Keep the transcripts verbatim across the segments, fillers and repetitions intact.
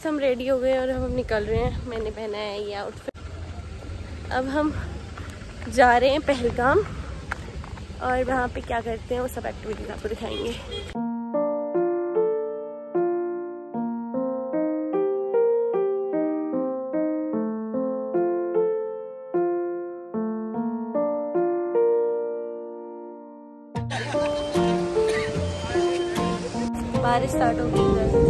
Guys हम ready हो गए और हम निकल रहे हैं। मैंने पहना है ये आउटफिट। अब हम जा रहे हैं पहलगाम और वहाँ पे क्या करते हैं वो सब एक्टिविटीज आपको दिखाएंगे। बारिश स्टार्ट हो गई है।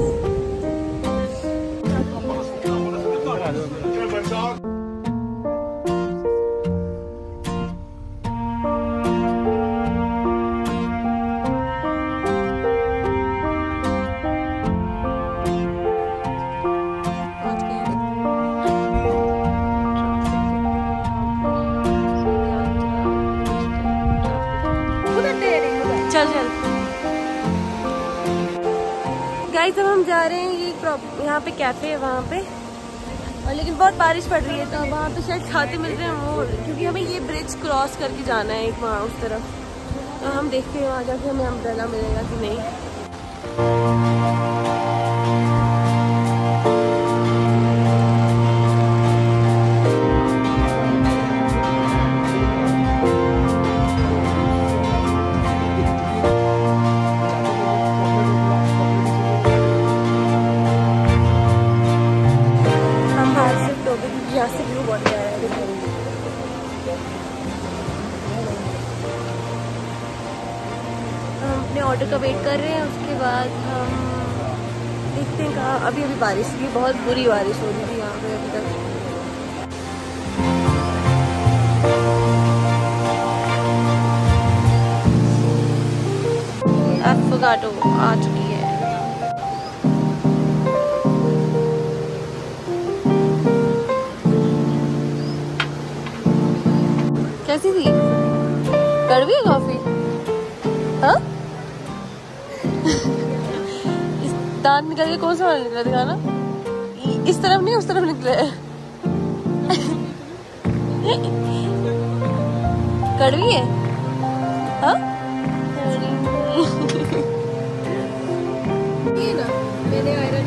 चल चल गाइस अब हम जा रहे हैं। ये यहाँ पे कैफे है वहाँ पे, और लेकिन बहुत बारिश पड़ रही है तो वहाँ पे शायद खाते मिल रहे हैं वो, क्योंकि हमें ये ब्रिज क्रॉस करके जाना है एक वहाँ उस तरफ। तो हम देखते हैं वहाँ जाके हमें अम्ब्रेला मिलेगा कि नहीं। यहाँ से व्यू बहुत प्यारा है। हम अपने ऑर्डर का वेट कर रहे हैं, उसके बाद हम देखते हैं कहाँ। अभी अभी बारिश की बहुत बुरी बारिश हो रही थी यहाँ पे अभी तक। एफोगाटो आ चुकी है। कैसी थी? कड़वी है कॉफी? हाँ? इस दांत निकल के कौन सा वाला निकला दिखाना? इस तरफ नहीं उस तरफ निकले है। कड़वी है? हाँ? ये ना मैंने आयरन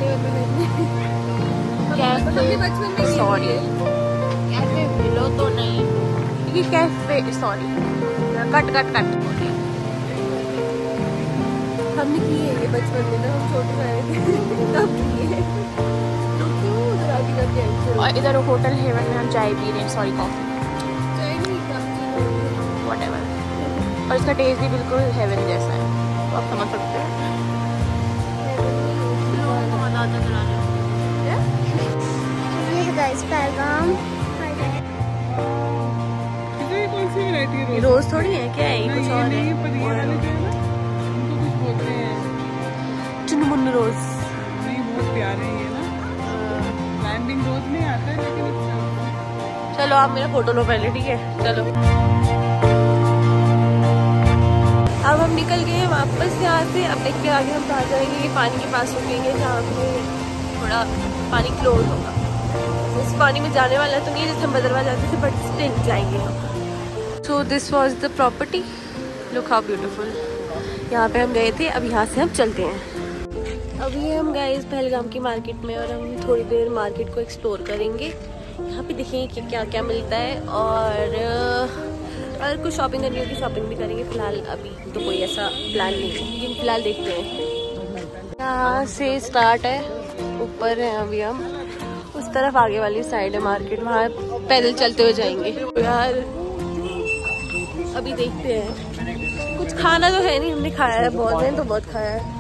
बचपन में सॉरी कैफे मिलो तो नहीं, ये cafe sorry cut cut cut हमने किए ये बचपन में ना, हम छोटे आए थे तब किए। तो क्यों उधर आगे जाके आए? और इधर होटल हेवन में हम चाय पी रहे हैं, सॉरी कॉफी चाय नहीं कॉफी व्हाटएवर, और इसका टेस्ट भी बिल्कुल हेवन जैसा है, तो आप समझ सकते हैं। पहलगाम रोज थोड़ी है क्या है, कुछ और है। चुनमुन रोज बहुत प्यारे हैं ना। लैंडिंग रोज नहीं आता है लेकिन चलो आप मेरा फोटो लो पहले, ठीक है? चलो अब हम निकल गए हैं वापस यहाँ से। अब देखते हैं आगे हम कहाँ जाएंगे। ये पानी के पास रुकेंगे जहाँ पे थोड़ा पानी क्लोज होगा। इस पानी में जाने वाला तो नहीं जैसे हम बदरवा जाते थे, बट स्टिल जाएंगे हम। So this was the property, look how beautiful. यहाँ पे हम गए थे, अब यहाँ से हम चलते हैं। अभी हम गए इस पहलगाम की मार्केट में और हम थोड़ी देर मार्केट को एक्सप्लोर करेंगे। यहाँ पे देखेंगे कि क्या क्या मिलता है, और अगर कुछ शॉपिंग करनी होगी शॉपिंग भी करेंगे। फिलहाल अभी तो कोई ऐसा प्लान नहीं है, लेकिन फिलहाल देखते हैं। यहाँ से स्टार्ट है, ऊपर है अभी हम, उस तरफ आगे वाली साइड है मार्केट, वहाँ पैदल चलते हुए जाएंगे। यार अभी देखते हैं, कुछ खाना तो है नहीं, हमने खाया है बहुत, मैंने तो बहुत खाया है।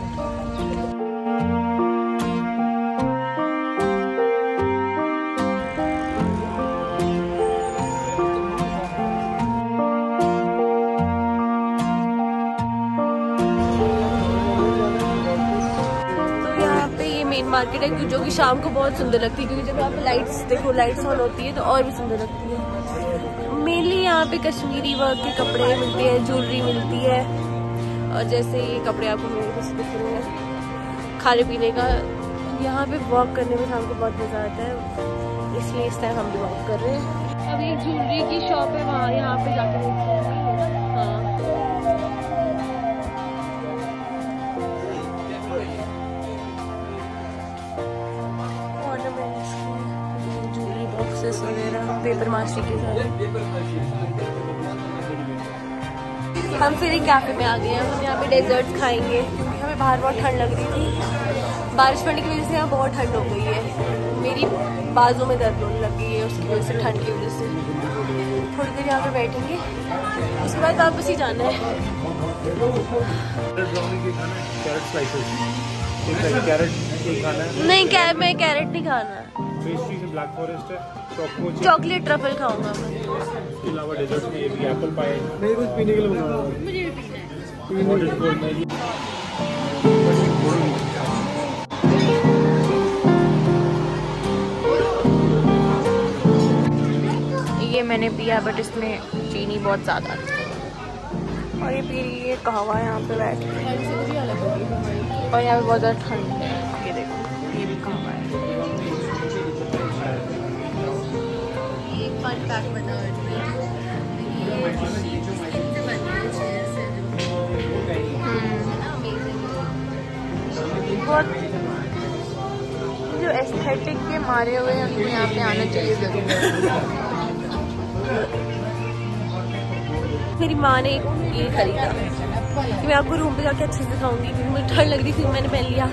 मार्केट है जो कि शाम को बहुत सुंदर लगती है, क्योंकि जब यहाँ पे लाइट्स देखो, लाइट्स ऑन होती है तो और भी सुंदर लगती है। मेनली यहाँ पे कश्मीरी वर्क के कपड़े मिलते हैं, ज्वेलरी मिलती है, और जैसे ये कपड़े आपको मेरे कुछ दिख रहे हैं खाने पीने का। यहाँ पे वॉक करने में शाम को बहुत मज़ा आता है, इसलिए इस टाइम हम भी वॉक कर रहे हैं। अब एक ज्वेलरी की शॉप है वहाँ, यहाँ पे जाकर देखते हैं। हाँ पेपर्स वगैरह, पेपर मास्टरी के सारे। हम फिर एक कैफे में आ गए हैं। हम यहाँ पे डेजर्ट्स खाएंगे क्योंकि हमें बाहर बहुत ठंड लग रही थी। बारिश पड़ने की वजह से यहाँ बहुत ठंड हो गई है। मेरी बाजू में दर्द होने लग गई है उसकी वजह से, ठंड की वजह से। थोड़ी देर यहाँ पे बैठेंगे, उसके बाद वापस ही जाना है। नहीं क्या मैं कैरेट नहीं खाना, ब्लैक फॉरेस्ट है, चॉकलेट ट्रफल खाऊंगा मैं। इसके अलावा डेजर्ट में ये भी एप्पल पाई है। मैं कुछ पीने के लिए मंगा रहा हूं। मुझे भी पीना है। ये मैंने पिया बट इसमें चीनी बहुत ज़्यादा है। और ये पी रही है कहवा यहाँ पे बैठ के। और यहाँ पे बहुत ज़्यादा ठंड है। ये देखो ये भी कहवा है। एक फन पैक बना बहुत जो एस्थेटिक के मारे हुए हमें यहाँ पे आना चाहिए जरूर। मेरी माँ ने ये खरीदा कि मैं आपको रूम पे जाके अच्छे से खाऊंगी क्योंकि मुझे ठंड लग रही थी, मैंने पहन लिया।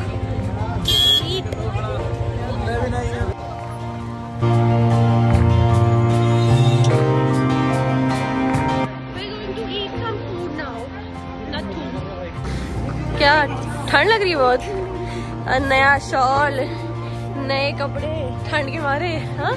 क्या ठंड लग रही है बहुत। नया शॉल, नए कपड़े, ठंड के मारे। हाँ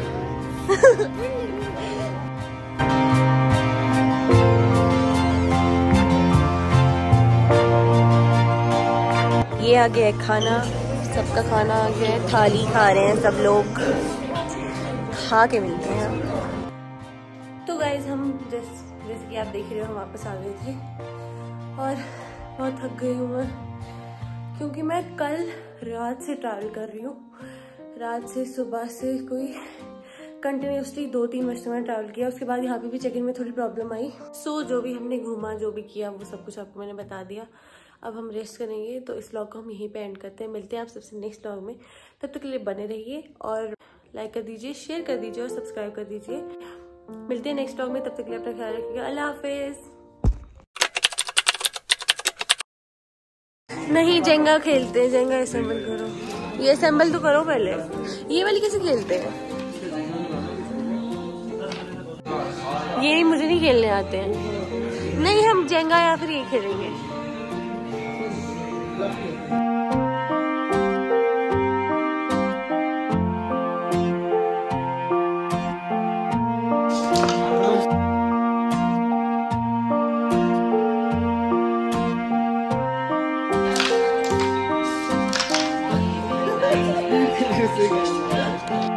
ये आ गया है खाना, सबका खाना आ गया है। थाली खा रहे हैं सब लोग, खा के मिलते हैं। तो गाइज हम जैसे जैसे कि आप देख रहे हो हम वापस आ गए थे और बहुत थक गई हूँ मैं क्योंकि मैं कल रात से ट्रैवल कर रही हूँ। रात से सुबह से कोई कंटिन्यूसली दो तीन बजे मैंने ट्रैवल किया। उसके बाद यहाँ पे भी चेक इन में थोड़ी प्रॉब्लम आई। सो जो भी हमने घूमा, जो भी किया, वो सब कुछ आपको मैंने बता दिया। अब हम रेस्ट करेंगे, तो इस व्लॉग को हम यहीं पे एंड करते हैं। मिलते हैं आप सबसे नेक्स्ट व्लॉग में, तब तक के लिए बने रहिए और लाइक कर दीजिए, शेयर कर दीजिए और सब्सक्राइब कर दीजिए। मिलते हैं नेक्स्ट व्लॉग में, तब तक के लिए अपना ख्याल रखिएगा। अल्लाह हाफिज। नहीं जेंगा खेलते हैं, जेंगा असेंबल करो। ये असेंबल तो करो पहले। ये वाली कैसे खेलते हैं? ये मुझे नहीं खेलने आते हैं। नहीं हम जेंगा या फिर ये खेलेंगे। Yes,